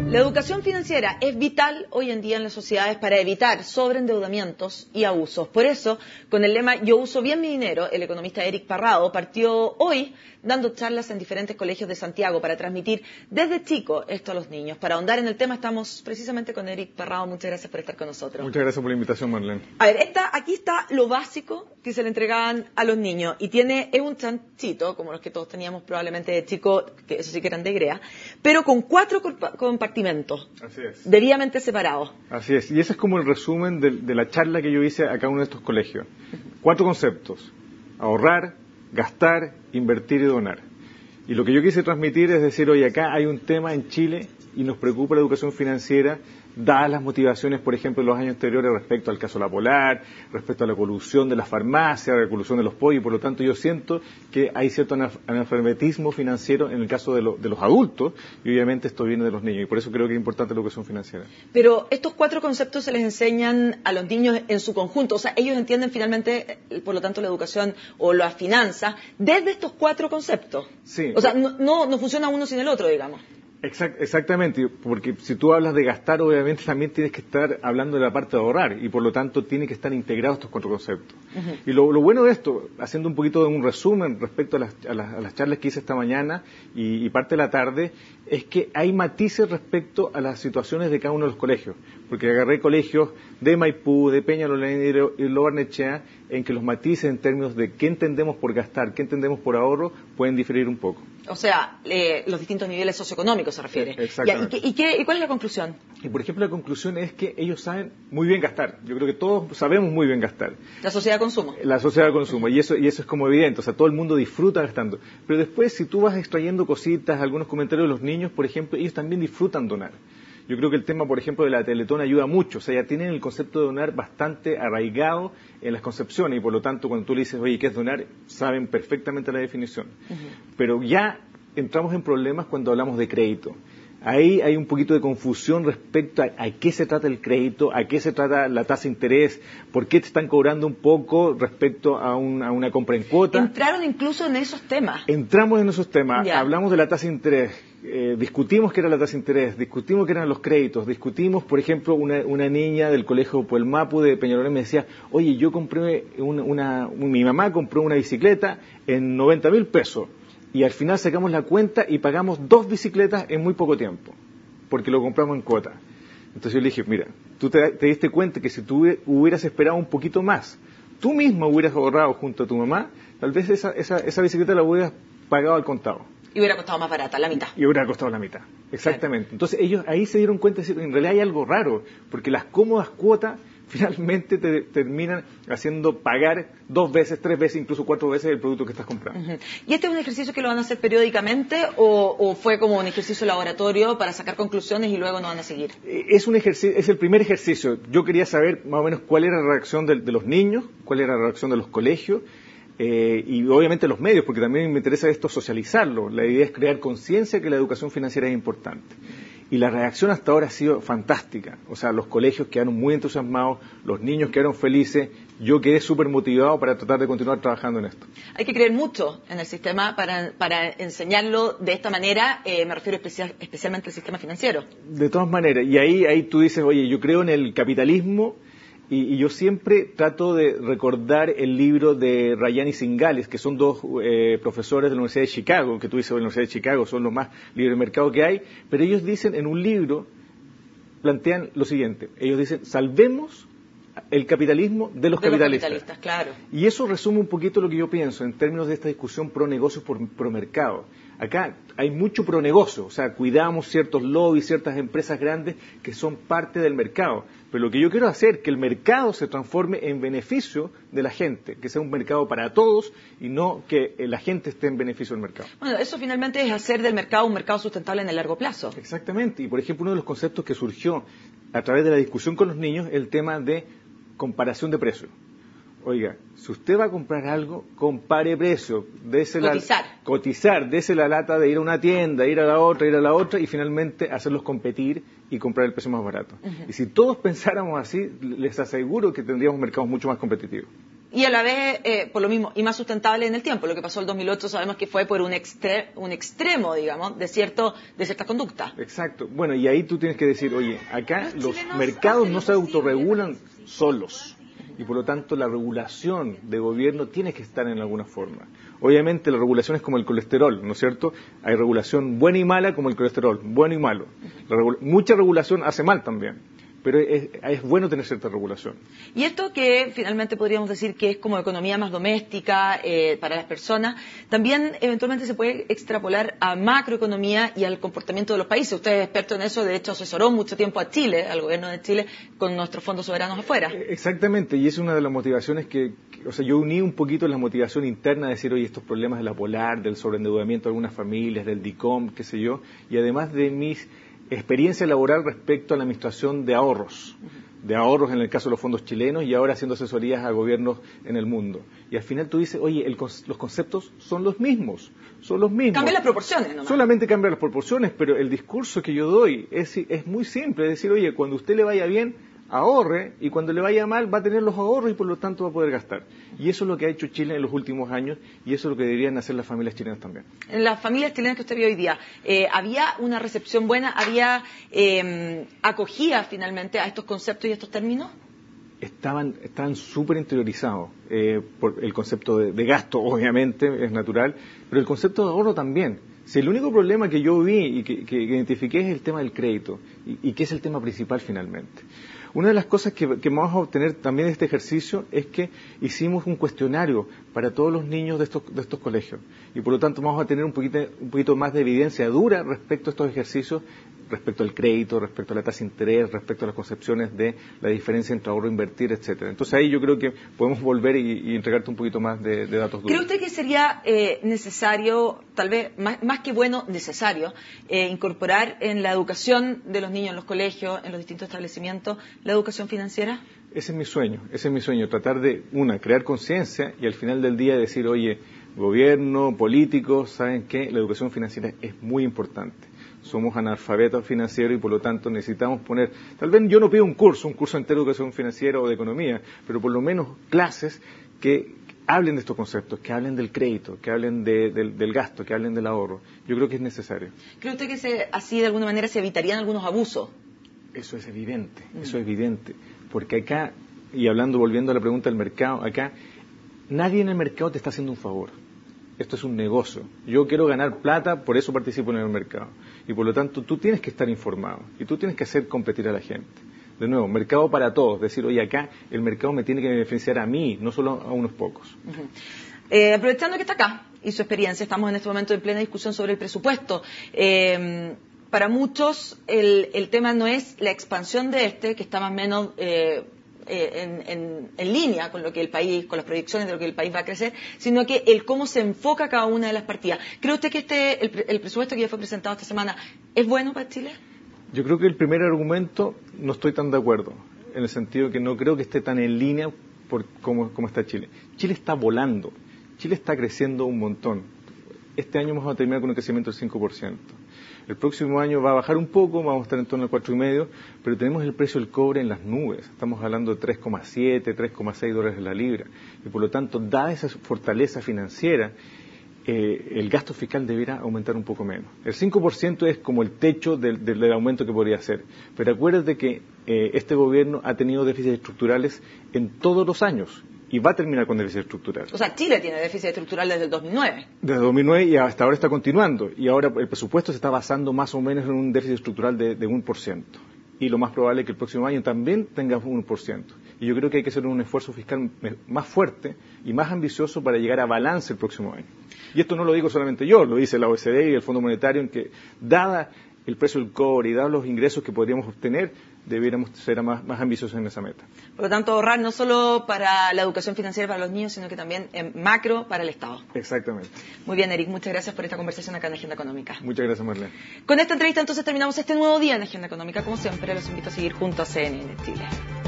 La educación financiera es vital hoy en día en las sociedades para evitar sobreendeudamientos y abusos. Por eso, con el lema Yo uso bien mi dinero, el economista Eric Parrado partió hoy dando charlas en diferentes colegios de Santiago para transmitir desde chico esto a los niños. Para ahondar en el tema estamos precisamente con Eric Parrado. Muchas gracias por estar con nosotros. Muchas gracias por la invitación, Marlene. A ver, aquí está lo básico que se le entregaban a los niños y es un chanchito, como los que todos teníamos probablemente de chico, que eso sí que eran de Grea, pero con 4 compartimentos. Así es. Debidamente separados. Así es. Y ese es como el resumen de la charla que yo hice a cada uno de estos colegios. 4 conceptos: ahorrar, gastar, invertir y donar. Y lo que yo quise transmitir es decir, oye, acá hay un tema en Chile y nos preocupa la educación financiera, dadas las motivaciones, por ejemplo, de los años anteriores respecto al caso La Polar, respecto a la colusión de las farmacias, la colusión de los pollos, y por lo tanto yo siento que hay cierto analfabetismo financiero en el caso de los adultos, y obviamente esto viene de los niños, y por eso creo que es importante la educación financiera. Pero estos 4 conceptos se les enseñan a los niños en su conjunto, o sea, ellos entienden finalmente, por lo tanto, la educación o las finanzas desde estos 4 conceptos. Sí. O sea, no funciona uno sin el otro, digamos. Exactamente, porque si tú hablas de gastar, obviamente también tienes que estar hablando de la parte de ahorrar, y por lo tanto tienen que estar integrados estos 4 conceptos. Y lo bueno de esto, haciendo un poquito de un resumen respecto a las charlas que hice esta mañana y parte de la tarde, es que hay matices respecto a las situaciones de cada uno de los colegios, porque agarré colegios de Maipú, de Peñalolén y Lo Barnechea, en que los matices en términos de qué entendemos por gastar, qué entendemos por ahorro, pueden diferir un poco. O sea, los distintos niveles socioeconómicos se refiere. Exactamente. ¿Y cuál es la conclusión? Y por ejemplo, la conclusión es que ellos saben muy bien gastar. Yo creo que todos sabemos muy bien gastar. La sociedad de consumo. La sociedad de consumo, y eso es como evidente. O sea, todo el mundo disfruta gastando. Pero después, si tú vas extrayendo cositas, algunos comentarios de los niños, por ejemplo, ellos también disfrutan donar. Yo creo que el tema, por ejemplo, de la Teletón ayuda mucho. O sea, ya tienen el concepto de donar bastante arraigado en las concepciones, y por lo tanto, cuando tú le dices, oye, ¿qué es donar?, saben perfectamente la definición. Pero ya entramos en problemas cuando hablamos de crédito. Ahí hay un poquito de confusión respecto a qué se trata el crédito, a qué se trata la tasa de interés, por qué te están cobrando un poco respecto a una compra en cuota. Entraron incluso en esos temas. Entramos en esos temas, Ya. Hablamos de la tasa de interés, discutimos qué era la tasa de interés, discutimos qué eran los créditos, discutimos, por ejemplo, una niña del colegio Puelmapu de Peñalolén me decía, oye, yo compré mi mamá compró una bicicleta en 90.000 pesos. Y al final sacamos la cuenta y pagamos 2 bicicletas en muy poco tiempo, porque lo compramos en cuota. Entonces yo le dije, mira, tú te diste cuenta que si tú hubieras esperado un poquito más, tú mismo hubieras ahorrado junto a tu mamá, tal vez esa bicicleta la hubieras pagado al contado. Y hubiera costado más barata, la mitad. Y hubiera costado la mitad, exactamente. Claro. Entonces ellos ahí se dieron cuenta de que en realidad hay algo raro, porque las cómodas cuotas finalmente te terminan haciendo pagar 2 veces, 3 veces, incluso 4 veces el producto que estás comprando. ¿Y este es un ejercicio que lo van a hacer periódicamente o fue como un ejercicio laboratorio para sacar conclusiones y luego no van a seguir? Es un ejercicio, es el primer ejercicio. Yo quería saber más o menos cuál era la reacción de los niños, cuál era la reacción de los colegios, y obviamente los medios, porque también me interesa esto socializarlo. La idea es crear conciencia que la educación financiera es importante. Y la reacción hasta ahora ha sido fantástica. O sea, los colegios quedaron muy entusiasmados, los niños quedaron felices, yo quedé súper motivado para tratar de continuar trabajando en esto. Hay que creer mucho en el sistema para enseñarlo de esta manera, me refiero especialmente al sistema financiero. De todas maneras, y ahí tú dices, oye, yo creo en el capitalismo, y yo siempre trato de recordar el libro de Ryan y Zingales, que son 2 profesores de la Universidad de Chicago, que tú dices, la Universidad de Chicago son los más libres de mercado que hay, pero ellos dicen en un libro, plantean lo siguiente, ellos dicen, salvemos el capitalismo de los capitalistas. Claro. Y eso resume un poquito lo que yo pienso en términos de esta discusión pro negocios, pro mercado. Acá hay mucho pro negocio, o sea, cuidamos ciertos lobbies, ciertas empresas grandes que son parte del mercado. Pero lo que yo quiero hacer es que el mercado se transforme en beneficio de la gente, que sea un mercado para todos y no que la gente esté en beneficio del mercado. Bueno, eso finalmente es hacer del mercado un mercado sustentable en el largo plazo. Exactamente, y por ejemplo uno de los conceptos que surgió a través de la discusión con los niños es el tema de comparación de precios. Oiga, si usted va a comprar algo, compare precio, cotizar, dese la lata de ir a una tienda, ir a la otra y finalmente hacerlos competir y comprar el precio más barato. Y si todos pensáramos así, les aseguro que tendríamos mercados mucho más competitivos. y a la vez, por lo mismo, y más sustentable en el tiempo. Lo que pasó el 2008 sabemos que fue por un extremo, digamos, de ciertas conductas. Exacto. Bueno, y ahí tú tienes que decir, oye, acá los mercados no se autorregulan solos. Y por lo tanto la regulación de gobierno tiene que estar en alguna forma. Obviamente la regulación es como el colesterol, ¿no es cierto? Hay regulación buena y mala como el colesterol, bueno y malo. Mucha regulación hace mal también, pero es bueno tener cierta regulación. Y esto que finalmente podríamos decir que es como economía más doméstica para las personas, también eventualmente se puede extrapolar a macroeconomía y al comportamiento de los países. Usted es experto en eso, de hecho asesoró mucho tiempo a Chile, al gobierno de Chile, con nuestros fondos soberanos afuera. Exactamente, y es una de las motivaciones o sea, yo uní un poquito la motivación interna de decir, oye, estos problemas de la Polar, del sobreendeudamiento de algunas familias, del DICOM, qué sé yo, y además de mis experiencia laboral respecto a la administración de ahorros en el caso de los fondos chilenos y ahora haciendo asesorías a gobiernos en el mundo. Y al final tú dices, oye, los conceptos son los mismos. Cambian las proporciones, ¿no? Solamente cambian las proporciones, pero el discurso que yo doy es muy simple, es decir, oye, cuando a usted le vaya bien, ahorre, y cuando le vaya mal va a tener los ahorros y por lo tanto va a poder gastar. Y eso es lo que ha hecho Chile en los últimos años y eso es lo que deberían hacer las familias chilenas también. En las familias chilenas que usted vio hoy día, ¿había una recepción buena? ¿Había acogida finalmente a estos conceptos y a estos términos? Estaban súper interiorizados por el concepto de gasto, obviamente, es natural, pero el concepto de ahorro también. Si el único problema que yo vi y que identifiqué es el tema del crédito y que es el tema principal finalmente. Una de las cosas que vamos a obtener también de este ejercicio es que hicimos un cuestionario para todos los niños de estos colegios y por lo tanto vamos a tener un poquito más de evidencia dura respecto a estos ejercicios, respecto al crédito, respecto a la tasa de interés, respecto a las concepciones de la diferencia entre ahorro e invertir, etcétera. Entonces ahí yo creo que podemos volver y entregarte un poquito más de datos duros. ¿Cree usted que sería necesario, tal vez más que bueno, necesario, incorporar en la educación de los niños en los colegios, en los distintos establecimientos, la educación financiera? Ese es mi sueño, tratar de, crear conciencia y al final del día decir, oye, gobierno, políticos, ¿saben qué? La educación financiera es muy importante. Somos analfabetos financieros y por lo tanto necesitamos poner, tal vez yo no pido un curso entero de educación financiera o de economía, pero por lo menos clases que hablen de estos conceptos, que hablen del crédito, que hablen del gasto, que hablen del ahorro. Yo creo que es necesario. ¿Cree usted que así de alguna manera se evitarían algunos abusos? Eso es evidente, porque acá, y volviendo a la pregunta del mercado, acá nadie en el mercado te está haciendo un favor. Esto es un negocio. Yo quiero ganar plata, por eso participo en el mercado. Y por lo tanto, tú tienes que estar informado y tú tienes que hacer competir a la gente. De nuevo, mercado para todos. Decir, oye, acá el mercado me tiene que beneficiar a mí, no solo a unos pocos. Aprovechando que está acá y su experiencia, estamos en este momento en plena discusión sobre el presupuesto. Para muchos, el tema no es la expansión de que está más o menos en línea con lo que el país, con las proyecciones de lo que el país va a crecer, sino que el cómo se enfoca cada una de las partidas. ¿Cree usted que el presupuesto que ya fue presentado esta semana es bueno para Chile? Yo creo que el primer argumento no estoy tan de acuerdo, en el sentido que no creo que esté tan en línea como está Chile. Chile está volando, Chile está creciendo un montón. Este año vamos a terminar con un crecimiento del 5%. El próximo año va a bajar un poco, vamos a estar en torno al 4,5, pero tenemos el precio del cobre en las nubes. Estamos hablando de 3,7, 3,6 dólares la libra. Y por lo tanto, dada esa fortaleza financiera, el gasto fiscal deberá aumentar un poco menos. El 5% es como el techo del aumento que podría hacer. Pero acuérdate que este gobierno ha tenido déficits estructurales en todos los años. Y va a terminar con déficit estructural. O sea, Chile tiene déficit estructural desde el 2009. Desde el 2009 y hasta ahora está continuando. Y ahora el presupuesto se está basando más o menos en un déficit estructural de 1%. Y lo más probable es que el próximo año también tenga 1%. Y yo creo que hay que hacer un esfuerzo fiscal más fuerte y más ambicioso para llegar a balance el próximo año. Y esto no lo digo solamente yo, lo dice la OECD y el Fondo Monetario, en que dada el precio del cobre y dados los ingresos que podríamos obtener, debiéramos ser más ambiciosos en esa meta. Por lo tanto, ahorrar no solo para la educación financiera para los niños, sino que también en macro para el Estado. Exactamente. Muy bien, Eric, muchas gracias por esta conversación acá en Agenda Económica. Muchas gracias, Marlene. Con esta entrevista entonces terminamos este nuevo día en Agenda Económica. Como siempre, los invito a seguir junto a CNN Chile.